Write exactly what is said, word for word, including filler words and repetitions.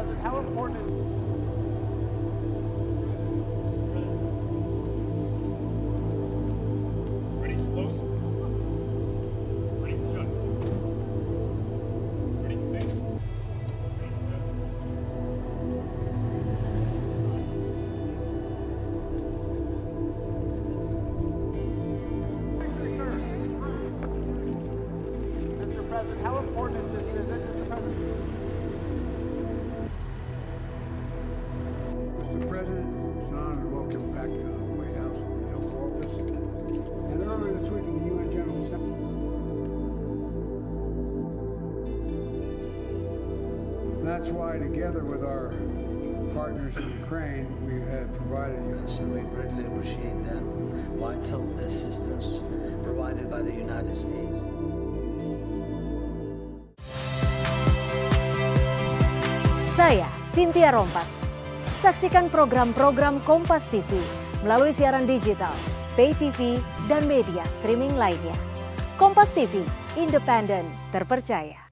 President, how important is Ready, close. Ready, shut. Ready, face. Ready, shut. Mister President, how important is this visit, Mister President? Mister President, it's an honor to welcome you back to the White House and the Oval Office. And earlier this week in the U N General Assembly. And that's why, together with our partners in Ukraine, we have provided you. So we greatly appreciate the vital assistance provided by the United States. Saya, Cynthia Rompas. Saksikan program-program Kompas T V melalui siaran digital, pay T V, dan media streaming lainnya. Kompas T V, independen, terpercaya.